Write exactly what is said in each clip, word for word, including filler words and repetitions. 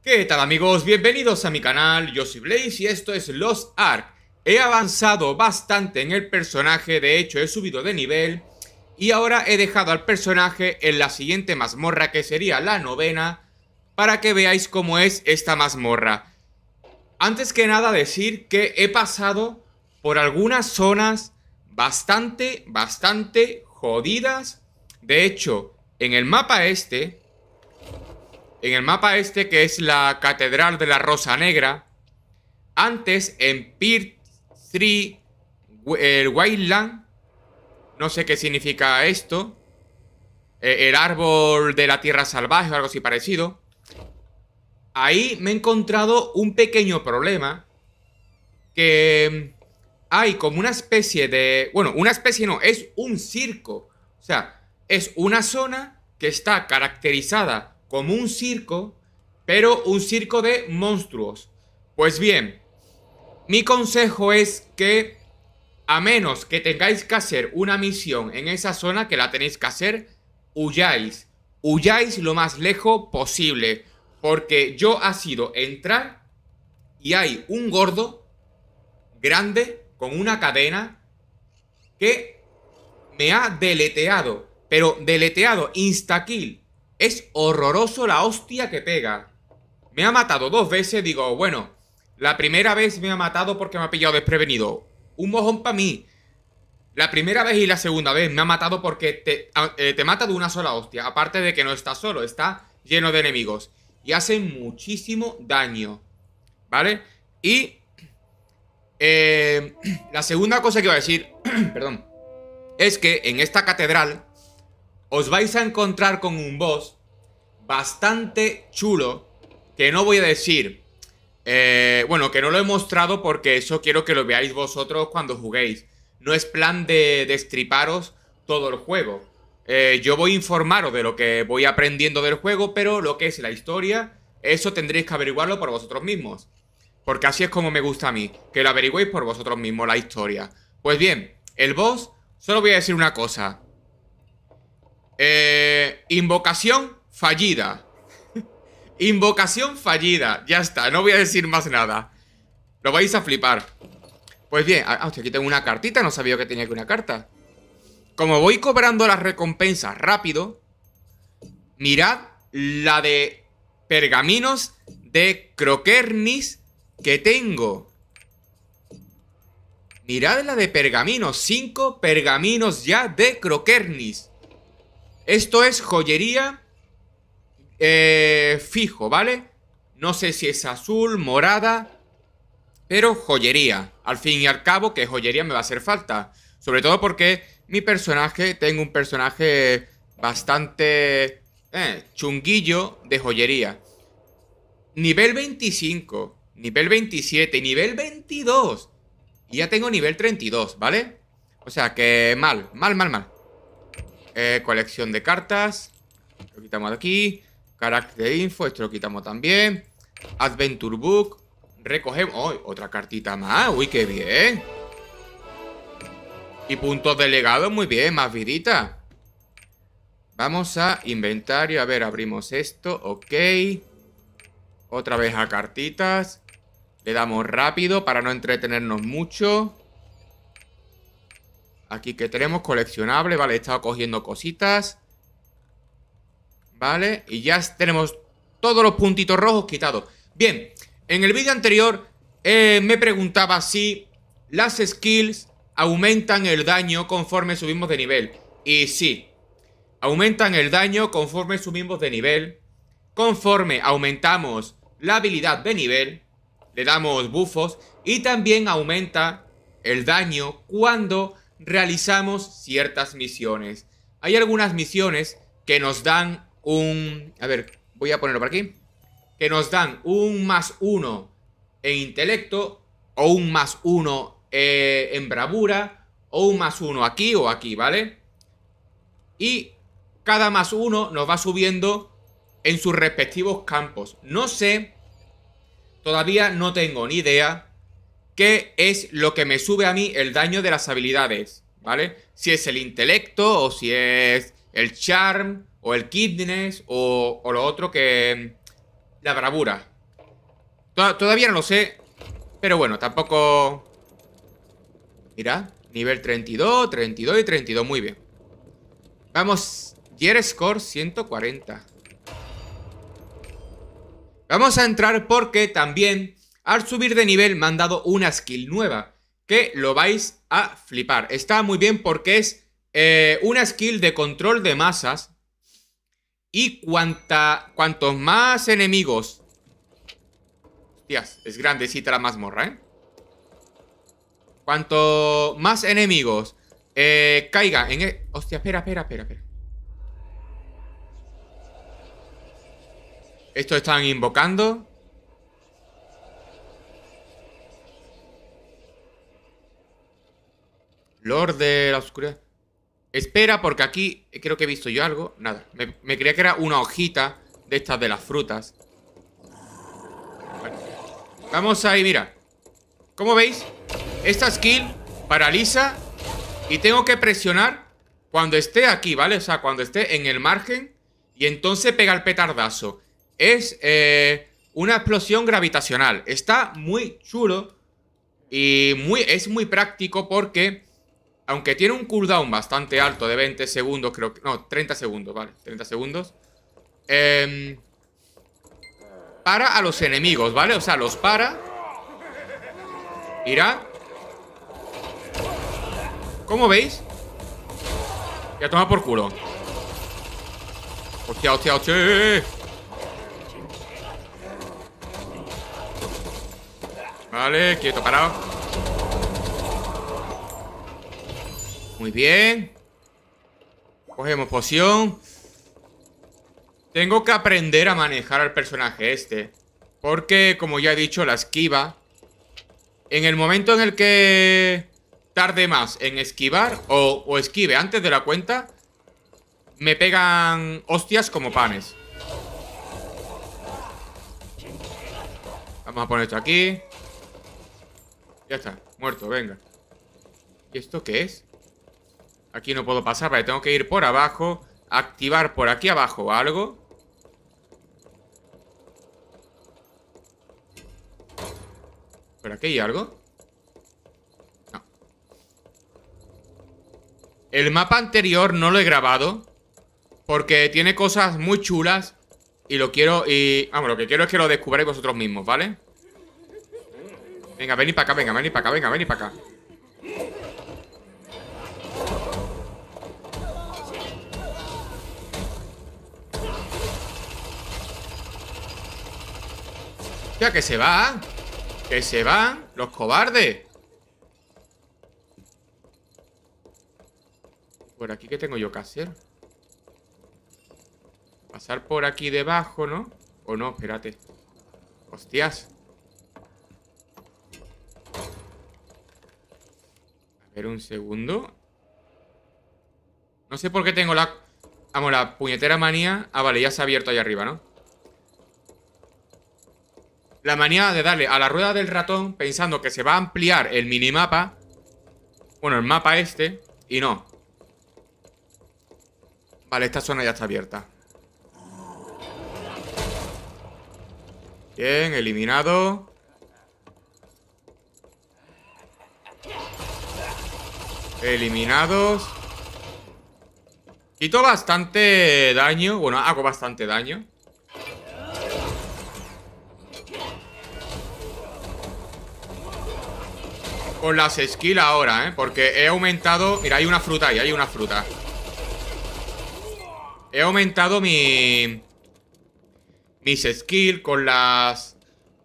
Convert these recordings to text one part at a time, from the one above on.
¿Qué tal, amigos? Bienvenidos a mi canal, yo soy Blaze y esto es Lost Ark. He avanzado bastante en el personaje, de hecho he subido de nivel y ahora he dejado al personaje en la siguiente mazmorra, que sería la novena, para que veáis cómo es esta mazmorra. Antes que nada decir que he pasado por algunas zonas bastante, bastante jodidas. De hecho, en el mapa este... En el mapa este, que es la Catedral de la Rosa Negra, antes en Pier tres, el Wildland, no sé qué significa esto, el árbol de la tierra salvaje o algo así parecido, ahí me he encontrado un pequeño problema, que hay como una especie de... Bueno, una especie no, es un circo. O sea, es una zona que está caracterizada como un circo, pero un circo de monstruos. Pues bien, mi consejo es que, a menos que tengáis que hacer una misión en esa zona, que la tenéis que hacer, huyáis. Huyáis lo más lejos posible. Porque yo ha sido entrar y hay un gordo grande con una cadena que me ha deleteado. Pero deleteado, insta-kill. Es horroroso la hostia que pega. Me ha matado dos veces, digo, bueno, la primera vez me ha matado porque me ha pillado desprevenido. Un mojón para mí. La primera vez y la segunda vez me ha matado porque te, eh, te mata de una sola hostia. Aparte de que no está solo, está lleno de enemigos. Y hacen muchísimo daño, ¿vale? Y eh, la segunda cosa que iba a decir, perdón, es que en esta catedral os vais a encontrar con un boss bastante chulo, que no voy a decir, eh, bueno, que no lo he mostrado porque eso quiero que lo veáis vosotros cuando juguéis. No es plan de destriparos todo el juego. Eh, yo voy a informaros de lo que voy aprendiendo del juego, pero lo que es la historia, eso tendréis que averiguarlo por vosotros mismos. Porque así es como me gusta a mí, que lo averigüéis por vosotros mismos, la historia. Pues bien, el boss, solo voy a decir una cosa. Eh, invocación fallida. Invocación fallida. Ya está, no voy a decir más nada. Lo vais a flipar. Pues bien, ah, hostia, aquí tengo una cartita. No sabía que tenía aquí una carta. Como voy cobrando las recompensas rápido, mirad la de pergaminos de Croquernis que tengo. Mirad la de pergaminos. Cinco pergaminos ya de Croquernis. Esto es joyería eh, fijo, ¿vale? No sé si es azul, morada, pero joyería. Al fin y al cabo, que joyería me va a hacer falta. Sobre todo porque mi personaje, tengo un personaje bastante eh, chunguillo de joyería. Nivel veinticinco, nivel veintisiete, nivel veintidós. Y ya tengo nivel treinta y dos, ¿vale? O sea que mal, mal, mal, mal. Eh, colección de cartas. Lo quitamos de aquí. Carácter de info, esto lo quitamos también. Adventure Book. Recogemos... ¡Oh! Otra cartita más. ¡Uy, qué bien! Y puntos de legado, muy bien, más vidita. Vamos a inventario. A ver, abrimos esto. Ok. Otra vez a cartitas. Le damos rápido para no entretenernos mucho. Aquí que tenemos coleccionable, vale, he estado cogiendo cositas. Vale, y ya tenemos todos los puntitos rojos quitados. Bien, en el vídeo anterior eh, me preguntaba si las skills aumentan el daño conforme subimos de nivel. Y sí, aumentan el daño conforme subimos de nivel. Conforme aumentamos la habilidad de nivel, le damos buffos. Y también aumenta el daño cuando realizamos ciertas misiones. Hay algunas misiones que nos dan un... A ver, voy a ponerlo por aquí. Que nos dan un más uno en intelecto, o un más uno eh, en bravura, o un más uno aquí o aquí, ¿vale? Y cada más uno nos va subiendo en sus respectivos campos. No sé, todavía no tengo ni idea qué es lo que me sube a mí el daño de las habilidades, ¿vale? Si es el intelecto, o si es el charm, o el kidness, o, o lo otro que... la bravura. To- Todavía no lo sé. Pero bueno, tampoco... Mira, nivel treinta y dos, treinta y dos y treinta y dos, muy bien. Vamos, Gear Score ciento cuarenta. Vamos a entrar porque también al subir de nivel me han dado una skill nueva, que lo vais a flipar. Está muy bien porque es eh, una skill de control de masas. Y cuanta, cuantos más enemigos... Hostias, es grandecita la mazmorra, ¿eh? Cuanto más enemigos eh, caigan en el... Hostia, espera, espera, espera, espera. Estos están invocando. Lord de la oscuridad. Espera, porque aquí creo que he visto yo algo. Nada, me, me creía que era una hojita de estas de las frutas. Bueno. Vamos ahí, mira. ¿Cómo veis? Esta skill paraliza y tengo que presionar cuando esté aquí, ¿vale? O sea, cuando esté en el margen y entonces pega el petardazo. Es eh, una explosión gravitacional. Está muy chulo y muy, es muy práctico porque... Aunque tiene un cooldown bastante alto de veinte segundos, creo que... No, treinta segundos, vale, treinta segundos. Eh, para a los enemigos, ¿vale? O sea, los para. Mirad. ¿Cómo veis? Ya toma por culo. Hostia, hostia, hostia. Vale, quieto, parado. Muy bien. Cogemos poción. Tengo que aprender a manejar al personaje este, porque, como ya he dicho, la esquiva, en el momento en el que tarde más en esquivar o, o esquive antes de la cuenta, me pegan hostias como panes. Vamos a poner esto aquí. Ya está, muerto, venga. ¿Y esto qué es? Aquí no puedo pasar, vale, tengo que ir por abajo. Activar por aquí abajo algo. ¿Por aquí hay algo? No. El mapa anterior no lo he grabado porque tiene cosas muy chulas y lo quiero... y vamos, lo que quiero es que lo descubráis vosotros mismos, ¿vale? Venga, venid para acá, venga, venid para acá, venga, venid para acá. Ya que se van. Que se van los cobardes. Por aquí, ¿qué tengo yo que hacer? Pasar por aquí debajo, ¿no? O no, espérate. Hostias. A ver, un segundo. No sé por qué tengo la... Vamos, la puñetera manía. Ah, vale, ya se ha abierto ahí arriba, ¿no? La manía de darle a la rueda del ratón pensando que se va a ampliar el minimapa. Bueno, el mapa este. Y no. Vale, esta zona ya está abierta. Bien, eliminado. Eliminados. Quito bastante daño. Bueno, hago bastante daño. Con las skills ahora, ¿eh? Porque he aumentado... Mira, hay una fruta ahí, hay una fruta. He aumentado mi... mis skills con las...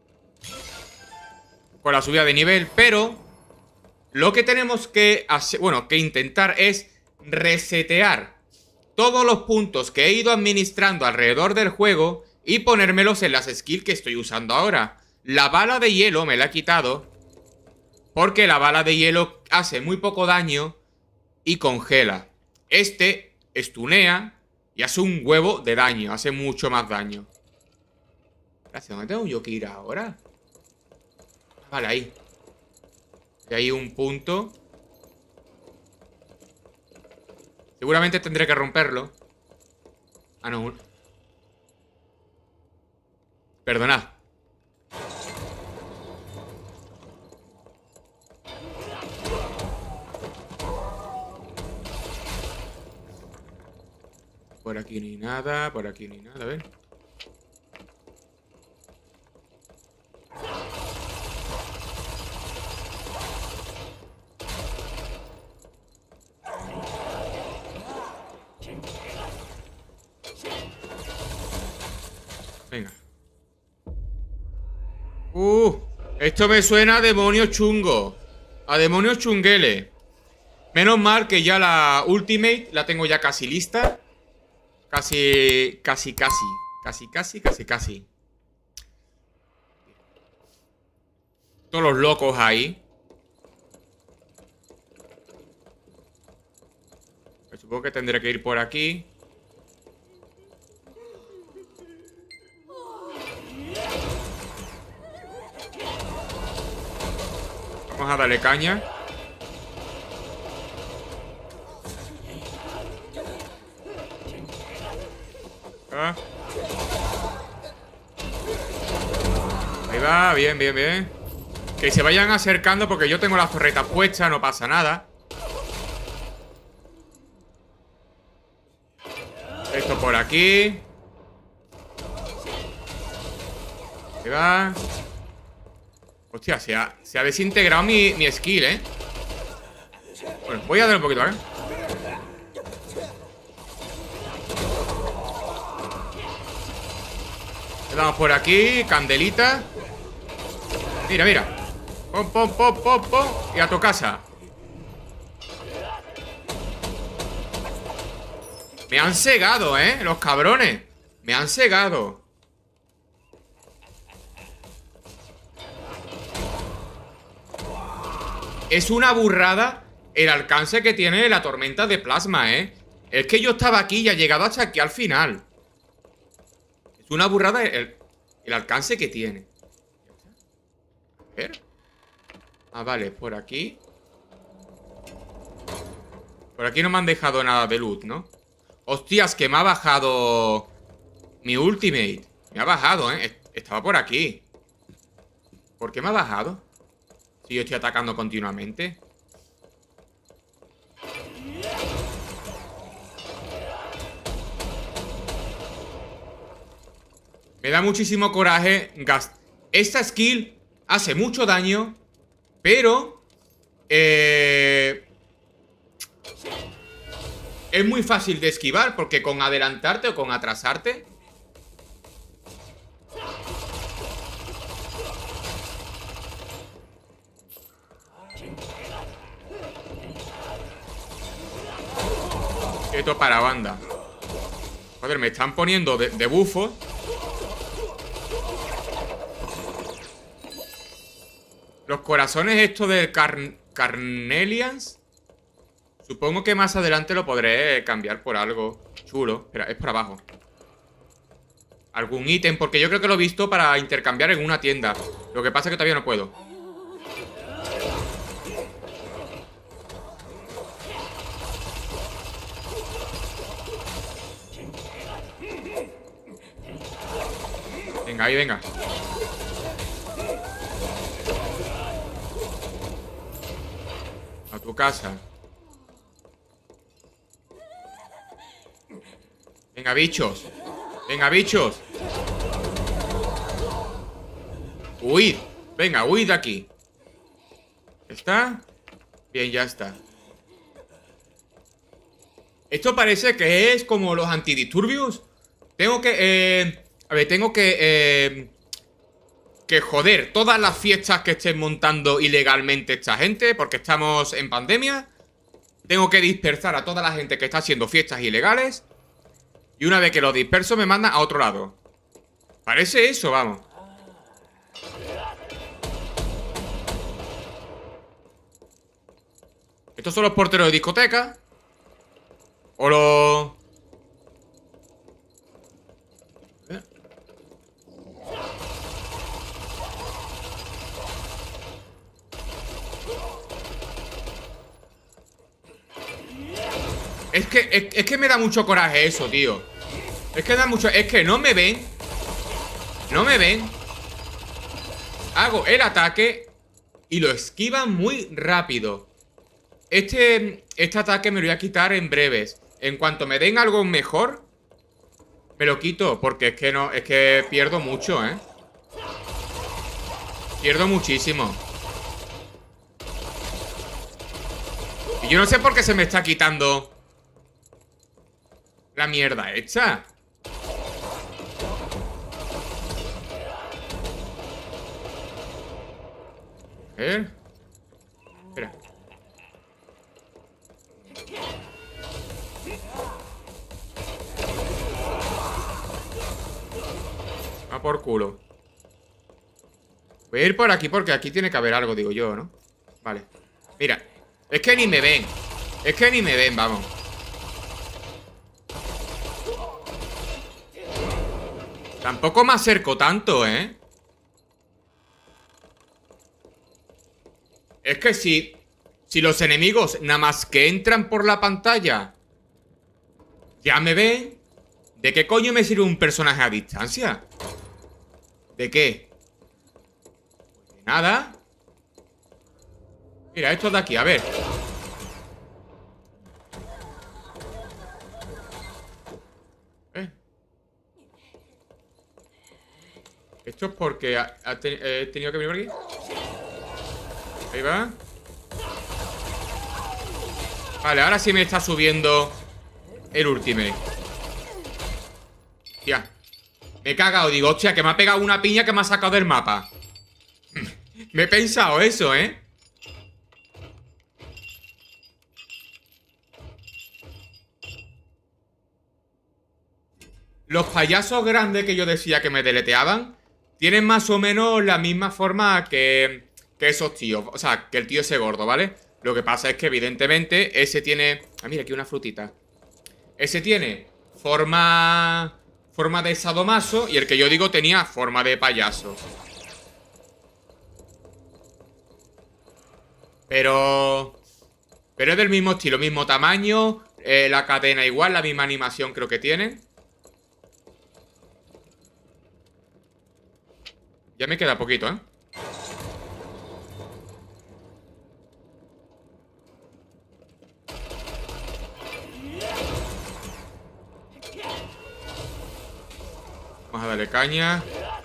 con la subida de nivel, pero... Lo que tenemos que hacer... Bueno, que intentar es resetear todos los puntos que he ido administrando alrededor del juego y ponérmelos en las skills que estoy usando ahora. La bala de hielo me la he quitado porque la bala de hielo hace muy poco daño y congela. Este estunea y hace un huevo de daño. Hace mucho más daño. ¿Hacia dónde tengo yo que ir ahora? Vale, ahí. Y hay un punto. Seguramente tendré que romperlo. Ah, no. Perdonad. por aquí ni nada, por aquí ni nada, a ver. Venga. Uh, esto me suena a demonio chungo. A demonio chunguele. Menos mal que ya la Ultimate la tengo ya casi lista. Casi, casi, casi. Casi, casi, casi, casi. Todos los locos ahí. Pues supongo que tendré que ir por aquí. Vamos a darle caña. Ah. Ahí va, bien, bien, bien. Que se vayan acercando porque yo tengo las torretas puestas, no pasa nada. Esto por aquí. Ahí va. Hostia, se ha, se ha desintegrado mi, mi skill, ¿eh? Bueno, voy a dar un poquito, ¿eh? Le damos por aquí, candelita. Mira, mira. Pom, pom, pom, pom, pom. Y a tu casa. Me han cegado, ¿eh? Los cabrones. Me han cegado. Es una burrada el alcance que tiene la tormenta de plasma, ¿eh? Es que yo estaba aquí y ha llegado hasta aquí al final. Es una burrada el, el alcance que tiene. A ver. Ah, vale, por aquí. Por aquí no me han dejado nada de loot, ¿no? Hostias, que me ha bajado mi ultimate. Me ha bajado, ¿eh? Estaba por aquí. ¿Por qué me ha bajado? Si yo estoy atacando continuamente. Me da muchísimo coraje gastar. Esta skill hace mucho daño, pero eh, es muy fácil de esquivar, porque con adelantarte o con atrasarte esto para banda. Joder, me están poniendo de, de bufo. Los corazones estos del Car Carnelians. Supongo que más adelante lo podré cambiar por algo chulo. Espera, es por abajo. Algún ítem, porque yo creo que lo he visto para intercambiar en una tienda. Lo que pasa es que todavía no puedo. Venga, ahí, venga. A tu casa. Venga, bichos. Venga, bichos. Huid. Venga, huid de aquí. ¿Está? Bien, ya está. Esto parece que es como los antidisturbios. Tengo que... Eh, a ver, tengo que... Eh, que joder todas las fiestas que estén montando ilegalmente esta gente, porque estamos en pandemia. Tengo que dispersar a toda la gente que está haciendo fiestas ilegales. Y una vez que lo disperso me mandan a otro lado. Parece eso, vamos. ¿Estos son los porteros de discoteca? ¿O los...? Es que, es, es que me da mucho coraje eso, tío. Es que da mucho... Es que no me ven. No me ven. Hago el ataque y lo esquivan muy rápido. Este, este ataque me lo voy a quitar en breves. En cuanto me den algo mejor, Me lo quito, porque es que no, es que pierdo mucho, ¿eh? Pierdo muchísimo. Y yo no sé por qué se me está quitando la mierda hecha. A ver. Espera. Va por culo. Voy a ir por aquí porque aquí tiene que haber algo, digo yo, ¿no? Vale. Mira. Es que ni me ven. Es que ni me ven, vamos. Tampoco me acerco tanto, ¿eh? Es que si... Si los enemigos nada más que entran por la pantalla ya me ven, ¿de qué coño me sirve un personaje a distancia? ¿De qué? Pues de nada. Mira, esto de aquí, a ver. ¿Eh? Esto es porque ha, ha te, he tenido que venir por aquí. Ahí va. Vale, ahora sí me está subiendo el ultimate. Ya. Me he cagado, digo, hostia, que me ha pegado una piña que me ha sacado del mapa. Me he pensado eso, ¿eh? Los payasos grandes que yo decía que me deleteaban tienen más o menos la misma forma que, que esos tíos. O sea, que el tío ese gordo, ¿vale? Lo que pasa es que evidentemente ese tiene... Ah, mira, aquí una frutita. Ese tiene forma... Forma de sadomaso. Y el que yo digo tenía forma de payaso. Pero... Pero es del mismo estilo, mismo tamaño. eh, La cadena igual, la misma animación creo que tienen. Ya me queda poquito, ¿eh? Vamos a darle caña.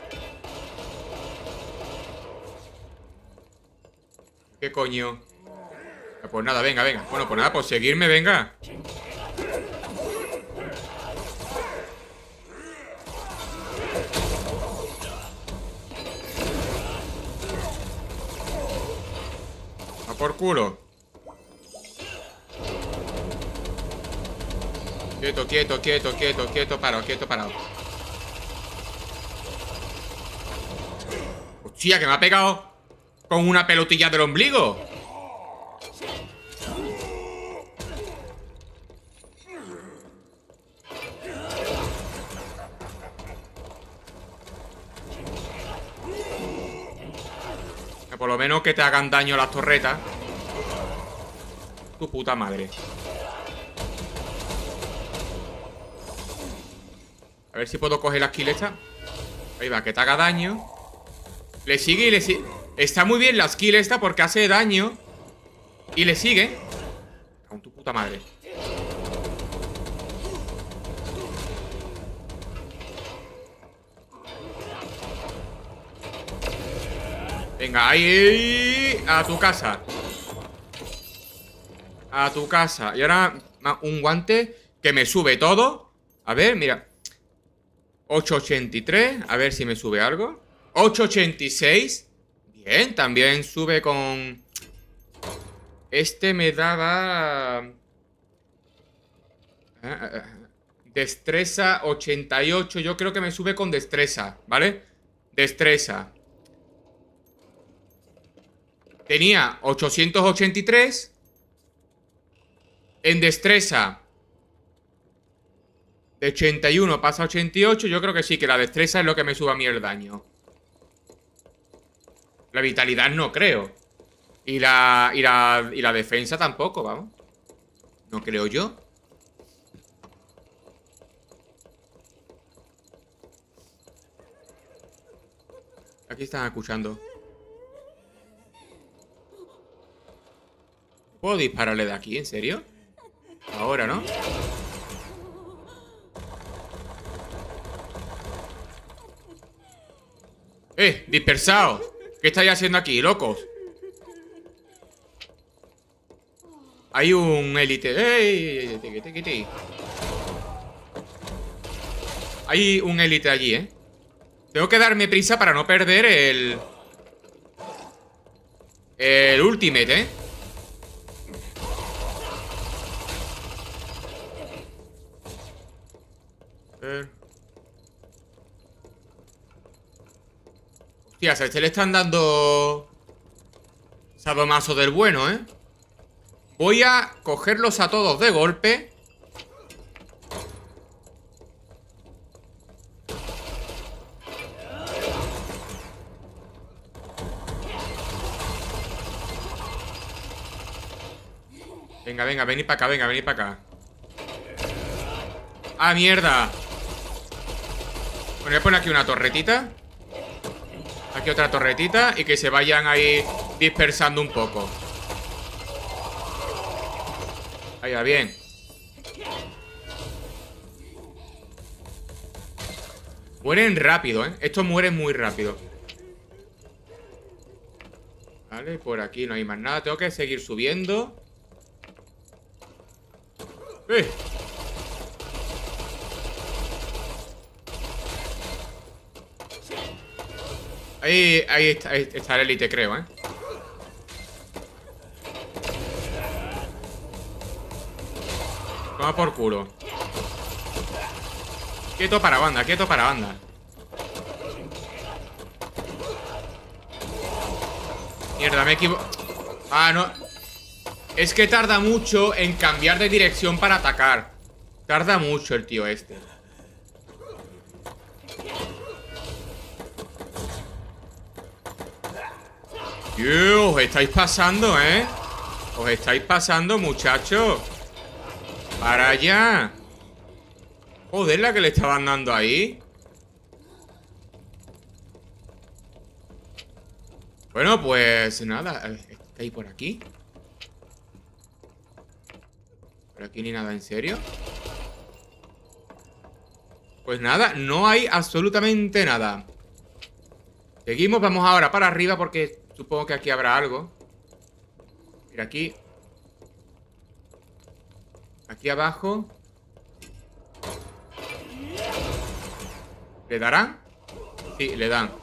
¿Qué coño? Pues nada, venga, venga. Bueno, pues nada, pues seguirme, venga. A por culo. Quieto, quieto, quieto, quieto, quieto, parado, quieto, parado. Hostia, que me ha pegado con una pelotilla del ombligo. Por lo menos que te hagan daño las torretas. Tu puta madre. A ver si puedo coger la skill esta. Ahí va, que te haga daño. Le sigue y le sigue. Está muy bien la skill esta porque hace daño. Y le sigue. Con tu puta madre. Venga, ahí. A tu casa. A tu casa. Y ahora un guante que me sube todo. A ver, mira. ocho ochenta y tres. A ver si me sube algo. ocho ochenta y seis. Bien, también sube con... Este me daba... Destreza ochenta y ocho. Yo creo que me sube con destreza, ¿vale? Destreza. Tenía ochocientos ochenta y tres. En destreza de ochenta y uno pasa a ochenta y ocho. Yo creo que sí, que la destreza es lo que me sube a mí el daño. La vitalidad no creo. Y la, y la, y la defensa tampoco, vamos. No creo yo. Aquí están escuchando. ¿Puedo dispararle de aquí? ¿En serio? Ahora, ¿no? ¡Eh! ¡Dispersados! ¿Qué estáis haciendo aquí, locos? Hay un élite. ¡Ey! Tiqui, tiqui, tiqui. Hay un élite allí, ¿eh? Tengo que darme prisa para no perder el... El ultimate, ¿eh? A ver. Hostias, a este le están dando... sadomaso del bueno, ¿eh? Voy a cogerlos a todos de golpe. Venga, venga, venid para acá, venga, venid para acá. ¡Ah, mierda! Bueno, voy a poner aquí una torretita. Aquí otra torretita. Y que se vayan ahí dispersando un poco. Ahí va, bien. Mueren rápido, ¿eh? Estos mueren muy rápido. Vale, por aquí no hay más nada. Tengo que seguir subiendo. ¡Eh! Ahí, ahí está, ahí está el élite, creo, ¿eh? Toma por culo. Quieto para banda, quieto para banda. Mierda, me equivoco. Ah, no. Es que tarda mucho en cambiar de dirección para atacar. Tarda mucho el tío este. Tío, os estáis pasando, ¿eh? Os estáis pasando, muchachos. Para allá. Joder, la que le estaban dando ahí. Bueno, pues nada. ¿Qué hay por aquí? Por aquí ni nada, ¿en serio? Pues nada, no hay absolutamente nada. Seguimos, vamos ahora para arriba porque supongo que aquí habrá algo. Mira, aquí. Aquí abajo. ¿Le darán? Sí, le dan.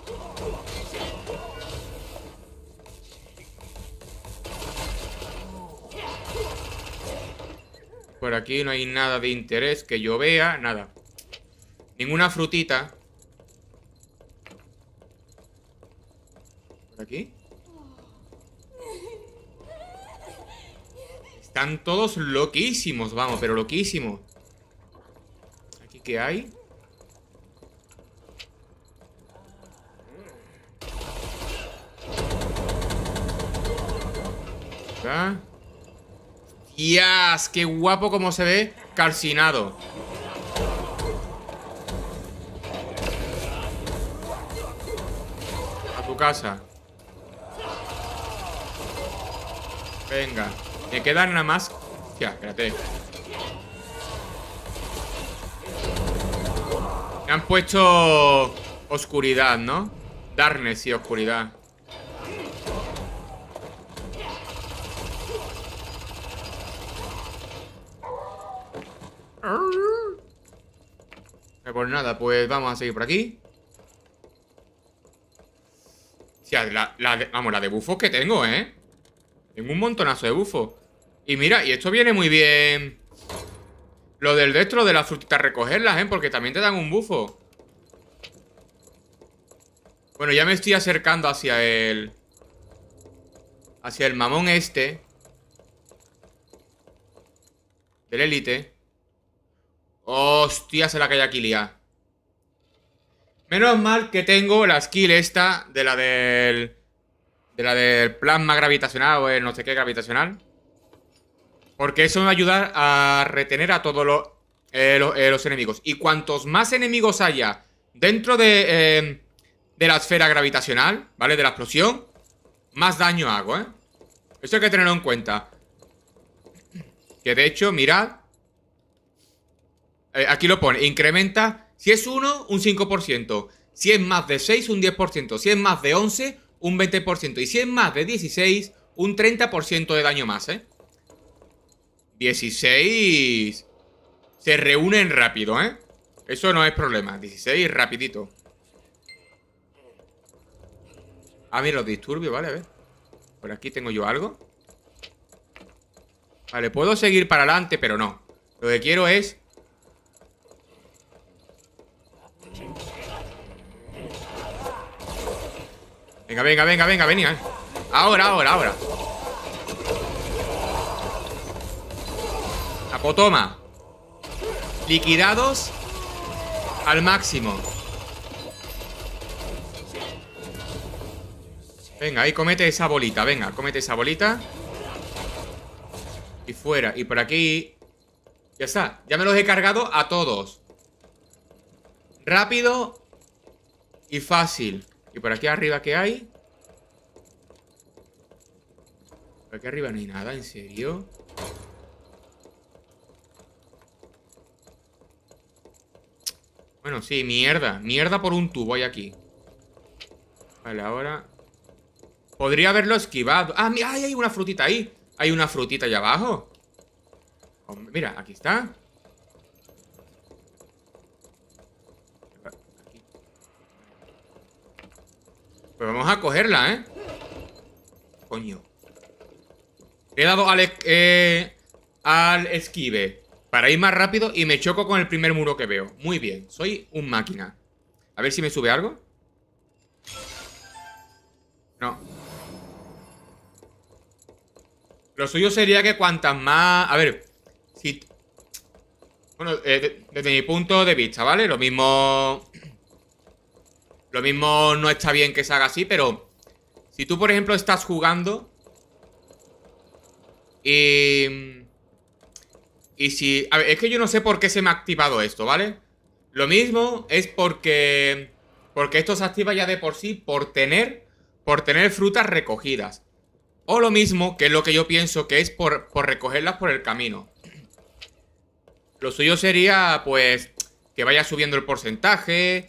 Por aquí no hay nada de interés que yo vea. Nada. Ninguna frutita. ¿Por aquí? Están todos loquísimos, vamos, pero loquísimos. ¿Aquí qué hay? ¿Ah? ¡Dios! ¡Qué guapo como se ve! Calcinado. A tu casa. Venga. Me quedan nada más. Hostia, espérate. Me han puesto oscuridad, ¿no? Darkness y oscuridad. Pues nada, pues vamos a seguir por aquí. O sea, la, la de, vamos, la de bufos que tengo, ¿eh? Tengo un montonazo de bufos. Y mira, y esto viene muy bien. Lo del destro de las frutitas, recogerlas, ¿eh? Porque también te dan un bufo. Bueno, ya me estoy acercando hacia el... Hacia el mamón este. Del élite. Hostia, se la cae aquí lía. Menos mal que tengo la skill esta de la del... De la del plasma gravitacional o el no sé qué gravitacional. Porque eso me va a ayudar a retener a todos los, eh, los, eh, los enemigos. Y cuantos más enemigos haya dentro de, eh, de la esfera gravitacional, ¿vale? De la explosión, más daño hago, ¿eh? Eso hay que tenerlo en cuenta. Que de hecho, mirad. Eh, aquí lo pone, incrementa. Si es uno, un cinco por ciento. Si es más de seis, un diez por ciento. Si es más de once, un veinte por ciento. Y si es más de dieciséis, un treinta por ciento de daño más, ¿eh? dieciséis... Se reúnen rápido, ¿eh? Eso no es problema. dieciséis rapidito. Ah, mira, los disturbios, vale, a ver. Por aquí tengo yo algo. Vale, puedo seguir para adelante, pero no. Lo que quiero es... Venga, venga, venga, venga, venga. Ahora, ahora, ahora. Apotoma. Liquidados al máximo. Venga, ahí comete esa bolita. Venga, comete esa bolita. Y fuera. Y por aquí. Ya está. Ya me los he cargado a todos. Rápido y fácil. Y por aquí arriba, ¿qué hay? Por aquí arriba no hay nada, ¿en serio? Bueno, sí, mierda. Mierda por un tubo hay aquí. Vale, ahora... Podría haberlo esquivado. Ah, mira, hay una frutita ahí. Hay una frutita allá abajo. Hombre, mira, aquí está. Pues vamos a cogerla, ¿eh? Coño. Le he dado al, eh, al esquive para ir más rápido y me choco con el primer muro que veo. Muy bien, soy un máquina. A ver si me sube algo. No. Lo suyo sería que cuantas más... A ver, si... Bueno, eh, desde mi punto de vista, ¿vale? Lo mismo... Lo mismo no está bien que se haga así, pero... Si tú, por ejemplo, estás jugando... Y... Y si... A ver, es que yo no sé por qué se me ha activado esto, ¿vale? Lo mismo es porque... Porque esto se activa ya de por sí por tener... Por tener frutas recogidas. O lo mismo, que es lo que yo pienso, que es por, por recogerlas por el camino. Lo suyo sería, pues... Que vaya subiendo el porcentaje...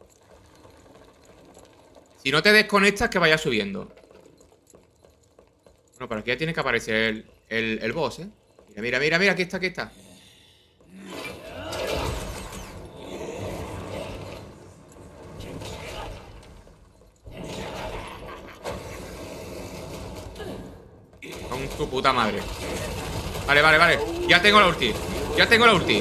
Si no te desconectas, que vaya subiendo. Bueno, por aquí ya tiene que aparecer el, el, el boss, ¿eh? Mira, mira, mira, mira, aquí está, aquí está. Con tu puta madre. Vale, vale, vale. Ya tengo la ulti. Ya tengo la ulti.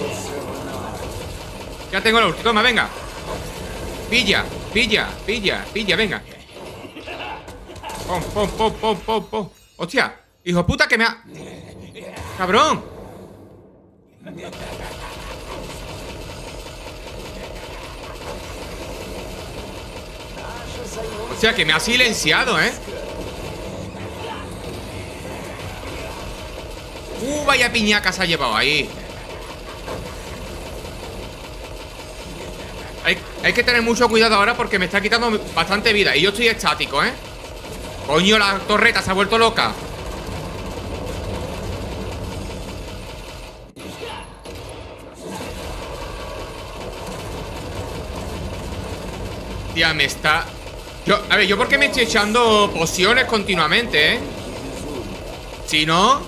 Ya tengo la ulti. Toma, venga. Pilla, pilla, pilla, pilla, venga. Pom, pom, pom, pom, pom, pom. Hostia, hijo de puta que me ha... ¡Cabrón! O sea, que me ha silenciado, ¿eh? Uh, vaya piñaca se ha llevado ahí. Hay, hay que tener mucho cuidado ahora porque me está quitando bastante vida. Y yo estoy estático, ¿eh? Coño, la torreta se ha vuelto loca. Tía, me está... Yo, a ver, yo porque me estoy echando pociones continuamente, ¿eh? Si no...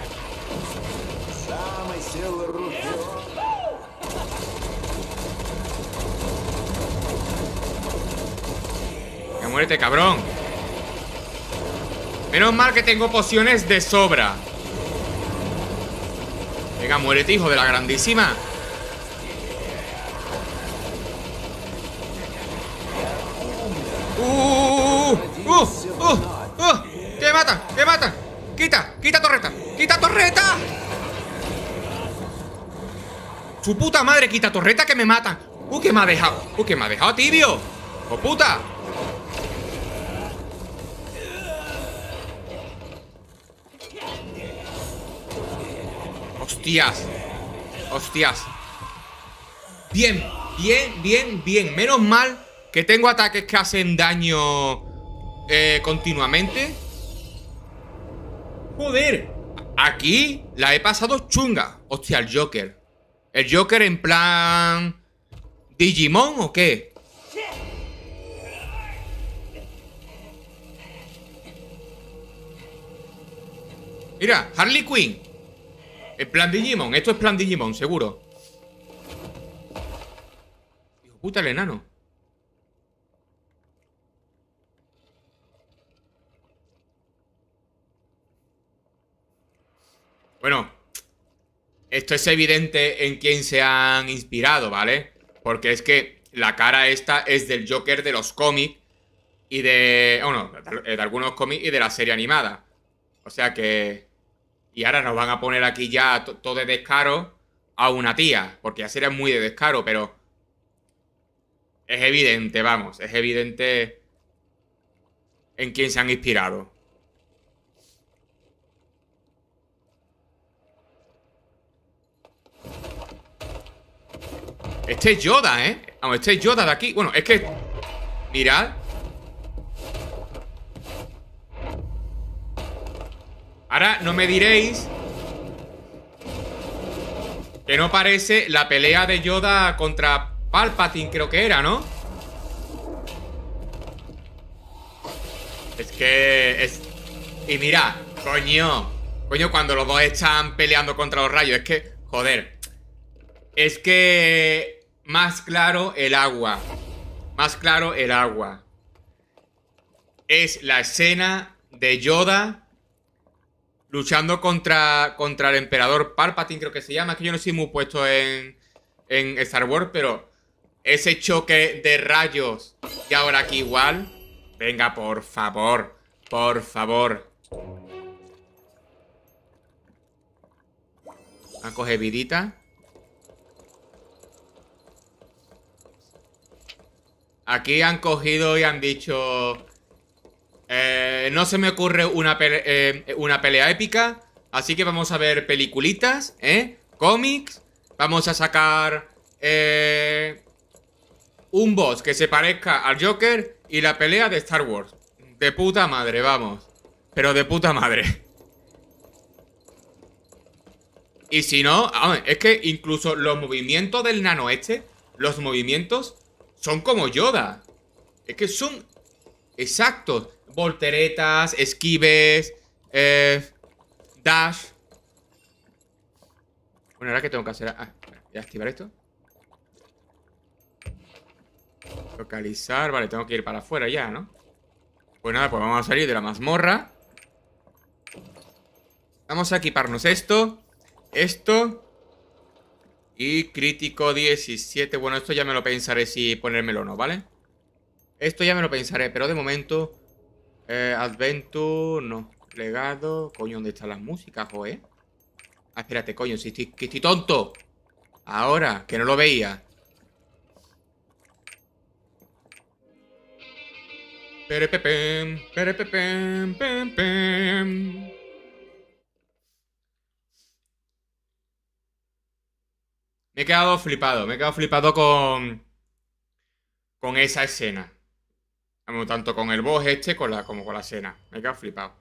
Muérete, cabrón. Menos mal que tengo pociones de sobra. Venga, muérete, hijo de la grandísima. Uh, uh, uh, uh, uh. ¡Que matan! ¡Que matan! ¡Quita! ¡Quita torreta! ¡Quita torreta! ¡Su puta madre! ¡Quita torreta que me matan! ¡Uh, que me ha dejado! ¡Uh, que me ha dejado tibio! ¡Oh, puta! Hostias. Hostias. Bien, bien, bien, bien. Menos mal que tengo ataques que hacen daño eh, continuamente. Joder. Aquí la he pasado chunga. Hostia, el Joker. ¿El Joker en plan Digimon o qué? Mira, Harley Quinn. En plan Digimon. Esto es plan Digimon, seguro. Hijo puta, el enano. Bueno, esto es evidente en quién se han inspirado, ¿vale? Porque es que la cara esta es del Joker de los cómics y de... Bueno, de, de algunos cómics y de la serie animada. O sea que... Y ahora nos van a poner aquí ya todo de descaro a una tía, porque ya sería muy de descaro, pero... Es evidente, vamos, es evidente en quién se han inspirado. Este es Yoda, ¿eh? Vamos, este es Yoda de aquí. Bueno, es que... Mirad. Ahora no me diréis que no parece la pelea de Yoda contra Palpatine, creo que era, ¿no? Es que... es... Y mirad, coño. Coño, cuando los dos están peleando contra los rayos. Es que... Joder. Es que... Más claro el agua. Más claro el agua. Es la escena de Yoda luchando contra, contra el emperador Palpatine, creo que se llama. Es que yo no soy muy puesto en, en Star Wars, pero ese choque de rayos y ahora aquí igual. Venga, por favor. Por favor. A coger vidita. Aquí han cogido y han dicho... Eh, no se me ocurre una, pele eh, una pelea épica, así que vamos a ver peliculitas, ¿eh? Cómics. Vamos a sacar... Eh, un boss que se parezca al Joker y la pelea de Star Wars. De puta madre, vamos. Pero de puta madre. Y si no... Es que incluso los movimientos del nano este, los movimientos... son como Yoda. Es que son exactos. Volteretas, esquives, eh, dash. Bueno, ahora que tengo que hacer... Ah, voy a activar esto. Localizar, vale, tengo que ir para afuera ya, ¿no? Pues nada, pues vamos a salir de la mazmorra. Vamos a equiparnos esto. Esto. Y crítico diecisiete. Bueno, esto ya me lo pensaré si ponérmelo o no, ¿vale? Esto ya me lo pensaré, pero de momento... Eh, Adventure, no. Legado. Coño, ¿dónde están las músicas, joe? Ah, espérate, coño, si estoy, que estoy tonto. Ahora, que no lo veía. Perepepem, perepepem, pem, pem. Me he quedado flipado, me he quedado flipado con... Con esa escena. Tanto con el boss este con la, como con la escena. Me he quedado flipado.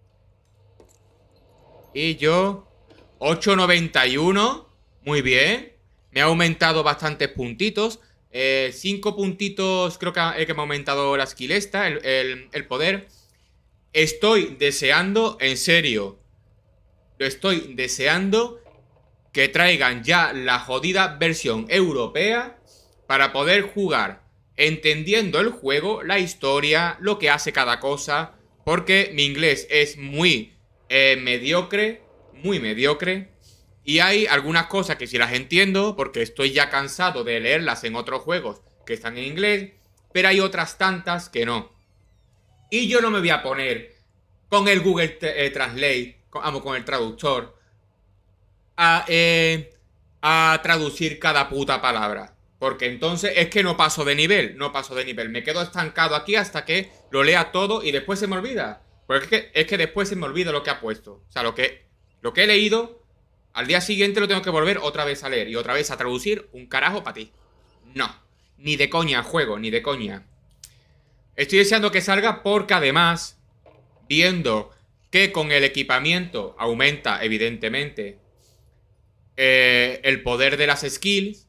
Y yo... ocho noventa y uno. Muy bien. Me ha aumentado bastantes puntitos. Eh, cinco puntitos creo que, ha, que me ha aumentado la skill esta, el, el, el poder. Estoy deseando, en serio. Lo estoy deseando que traigan ya la jodida versión europea para poder jugar entendiendo el juego, la historia, lo que hace cada cosa, porque mi inglés es muy eh, mediocre, muy mediocre, y hay algunas cosas que sí las entiendo, porque estoy ya cansado de leerlas en otros juegos que están en inglés, pero hay otras tantas que no. Y yo no me voy a poner con el Google eh, Translate, con, vamos, con el traductor, a, eh, a traducir cada puta palabra. Porque entonces es que no paso de nivel, no paso de nivel. Me quedo estancado aquí hasta que lo lea todo y después se me olvida. Porque es que, es que después se me olvida lo que ha puesto. O sea, lo que, lo que he leído, al día siguiente lo tengo que volver otra vez a leer y otra vez a traducir un carajo para ti. No, ni de coña juego, ni de coña. Estoy deseando que salga porque además, viendo que con el equipamiento aumenta evidentemente eh, el poder de las skills...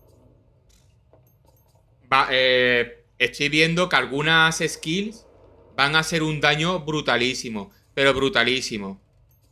Va, eh, estoy viendo que algunas skills van a hacer un daño brutalísimo. Pero brutalísimo.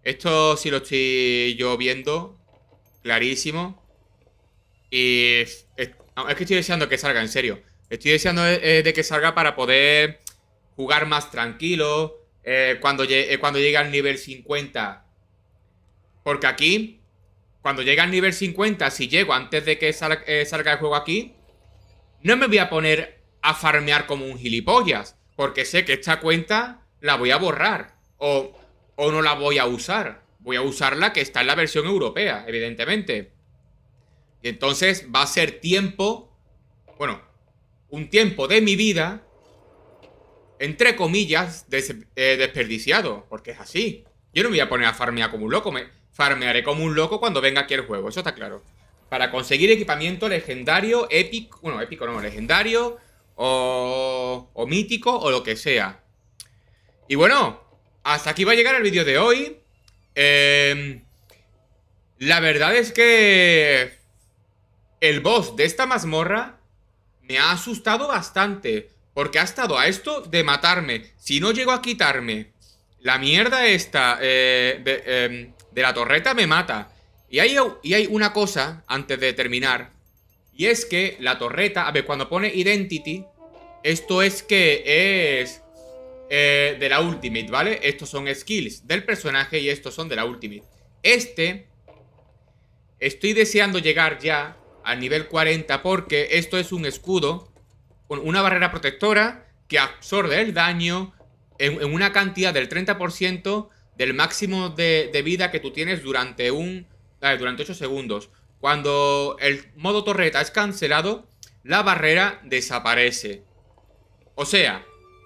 Esto sí lo estoy yo viendo clarísimo. Y es, es que estoy deseando que salga, en serio. Estoy deseando eh, de que salga para poder jugar más tranquilo. Eh, cuando, eh, cuando llegue al nivel cincuenta. Porque aquí, cuando llegue al nivel cincuenta, si llego antes de que sal, eh, salga el juego aquí, no me voy a poner a farmear como un gilipollas. Porque sé que esta cuenta la voy a borrar. O, o no la voy a usar. Voy a usar la que está en la versión europea, evidentemente. Y entonces va a ser tiempo, bueno, un tiempo de mi vida, entre comillas, des, eh, desperdiciado. Porque es así. Yo no me voy a poner a farmear como un loco. Me farmearé como un loco cuando venga aquí el juego. Eso está claro. Para conseguir equipamiento legendario, épico. Bueno, épico no, legendario. O, o mítico, o lo que sea. Y bueno, hasta aquí va a llegar el vídeo de hoy. Eh, la verdad es que el boss de esta mazmorra me ha asustado bastante. Porque ha estado a esto de matarme. Si no llego a quitarme la mierda esta eh, de, eh, de la torreta, me mata. Y hay, y hay una cosa antes de terminar. Y es que la torreta, a ver, cuando pone Identity, esto es que es eh, de la Ultimate, ¿vale? Estos son skills del personaje y estos son de la Ultimate. Este, estoy deseando llegar ya al nivel cuarenta porque esto es un escudo con una barrera protectora que absorbe el daño en, en una cantidad del treinta por ciento del máximo de, de vida que tú tienes durante un eh, durante ocho segundos. Cuando el modo torreta es cancelado, la barrera desaparece. O sea,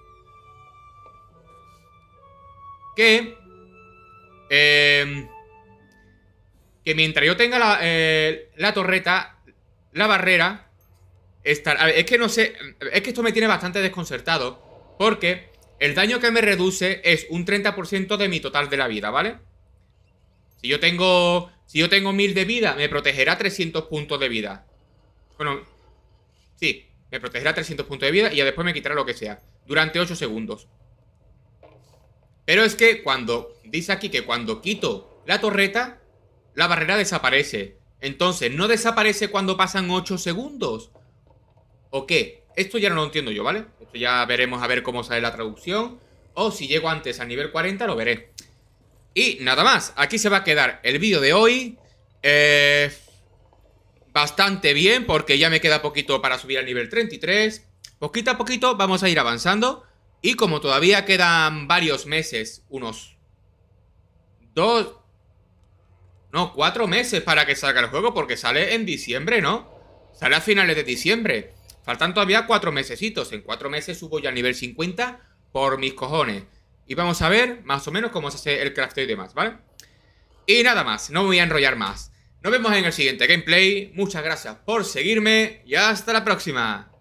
que eh, que mientras yo tenga la, eh, la torreta, la barrera estar, a ver, es que no sé, es que esto me tiene bastante desconcertado. Porque el daño que me reduce es un treinta por ciento de mi total de la vida, ¿vale? Si yo tengo Si yo tengo mil de vida, me protegerá trescientos puntos de vida. Bueno, sí, me protegerá trescientos puntos de vida y ya después me quitará lo que sea durante ocho segundos. Pero es que cuando dice aquí que cuando quito la torreta, la barrera desaparece. Entonces, ¿no desaparece cuando pasan ocho segundos? ¿O qué? Esto ya no lo entiendo yo, ¿vale? Esto ya veremos a ver cómo sale la traducción. O si llego antes al nivel cuarenta, lo veré. Y nada más, aquí se va a quedar el vídeo de hoy. Eh, bastante bien, porque ya me queda poquito para subir al nivel treinta y tres. Poquito a poquito vamos a ir avanzando. Y como todavía quedan varios meses, unos dos... No, cuatro meses para que salga el juego, porque sale en diciembre, ¿no? Sale a finales de diciembre. Faltan todavía cuatro mesecitos. En cuatro meses subo ya al nivel cincuenta por mis cojones. Y vamos a ver más o menos cómo se hace el crafteo y demás, ¿vale? Y nada más, no me voy a enrollar más. Nos vemos en el siguiente gameplay. Muchas gracias por seguirme y hasta la próxima.